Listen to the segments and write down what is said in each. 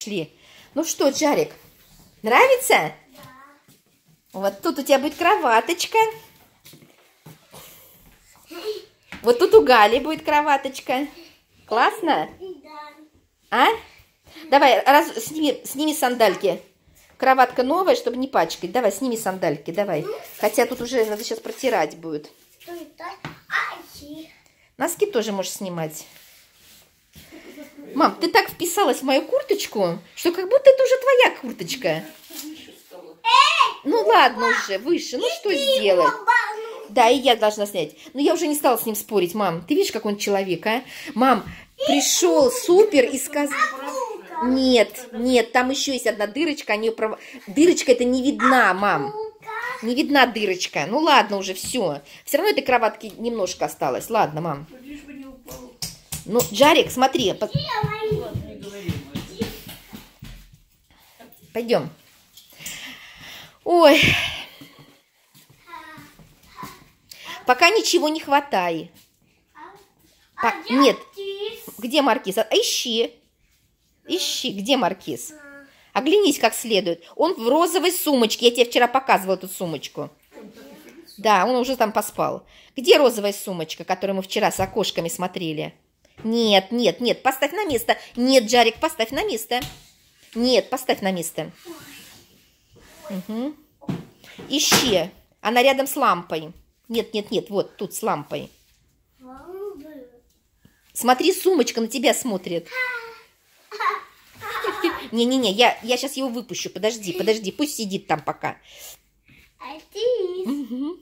Шли. Ну что, Джарик, нравится? Да. Вот тут у тебя будет кроваточка. Вот тут у Гали будет кроваточка. Классно? Да. А? Давай, сними сандальки. Кроватка новая, чтобы не пачкать. Давай, сними сандальки, давай. Хотя тут уже надо сейчас протирать будет. Носки тоже можешь снимать. Мам, ты так вписалась в мою курточку, что как будто это уже твоя курточка. Ну ладно уже, выше. Ну что сделать? Да, и я должна снять. Но я уже не стала с ним спорить, мам. Ты видишь, как он человек, а? Мам, пришел супер и сказал... Нет, нет, там еще есть одна дырочка. Дырочка это не видна, мам. Не видна дырочка. Ну ладно уже, все. Все равно этой кроватки немножко осталось. Ладно, мам. Ну, Джарик, смотри. Пойдем. Ой. Пока ничего не хватай. Нет. Где маркиз? Ищи. Ищи. Где маркиз? Оглянись как следует. Он в розовой сумочке. Я тебе вчера показывала эту сумочку. Да, он уже там поспал. Где розовая сумочка, которую мы вчера с окошками смотрели? Нет, нет, нет. Поставь на место. Нет, Джарик, поставь на место. Нет, поставь на место. Угу. Ищи. Она рядом с лампой. Нет, нет, нет. Вот тут с лампой. Смотри, сумочка на тебя смотрит. Не-не-не, я сейчас его выпущу. Подожди, подожди. Пусть сидит там пока. Угу.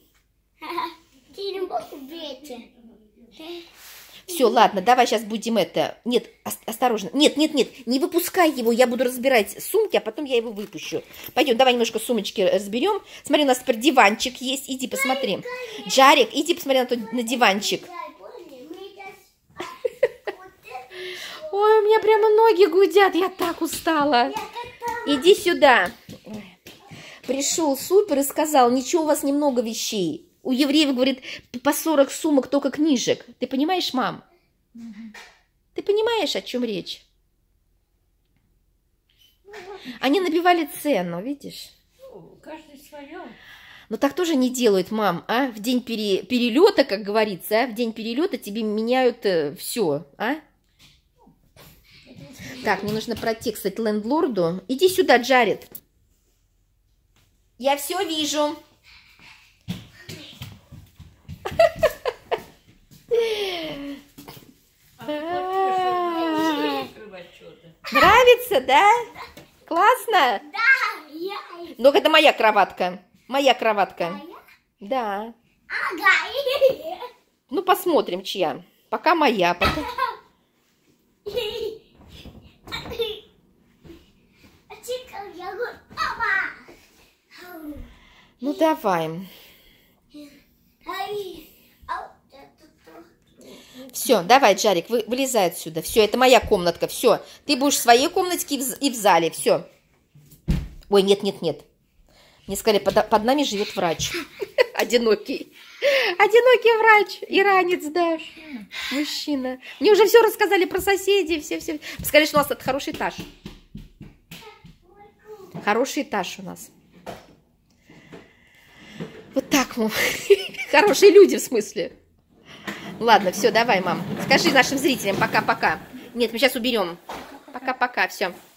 Все, ладно, давай сейчас будем это... Нет, осторожно. Нет, нет, нет, не выпускай его. Я буду разбирать сумки, а потом я его выпущу. Пойдем, давай немножко сумочки разберем. Смотри, у нас теперь диванчик есть. Иди посмотри. Джарик, иди посмотри на диванчик. Ой, у меня прямо ноги гудят. Я так устала. Иди сюда. Пришел супер и сказал, ничего, у вас немного вещей. У евреев, говорит, по 40 сумок только книжек. Ты понимаешь, мам? Ты понимаешь, о чем речь? Они набивали цену, видишь? Каждый свое. Но так тоже не делают, мам, а? В день перелета, как говорится, а? В день перелета тебе меняют все, а? Так, мне нужно пройти, кстати, лендлорду. Иди сюда, Джаред. Я все вижу. Нравится, да? Классно? Да. Ну, это моя кроватка. Моя кроватка. Да. Ну, посмотрим, чья. Пока моя. Пока... Ну, давай. Все, давай, Джарик, вылезай отсюда. Все, это моя комнатка. Все, ты будешь в своей комнатке и в зале. Все. Ой, нет, нет, нет. Мне сказали, под нами живет врач. Одинокий. Одинокий врач. Иранец, да. Мужчина. Мне уже все рассказали про соседей. Все. Сказали, что у нас это хороший этаж. Хороший этаж у нас. Вот так, мам. Хорошие люди, в смысле. Ладно, все, давай, мам. Скажи нашим зрителям пока-пока. Нет, мы сейчас уберем. Пока-пока, все.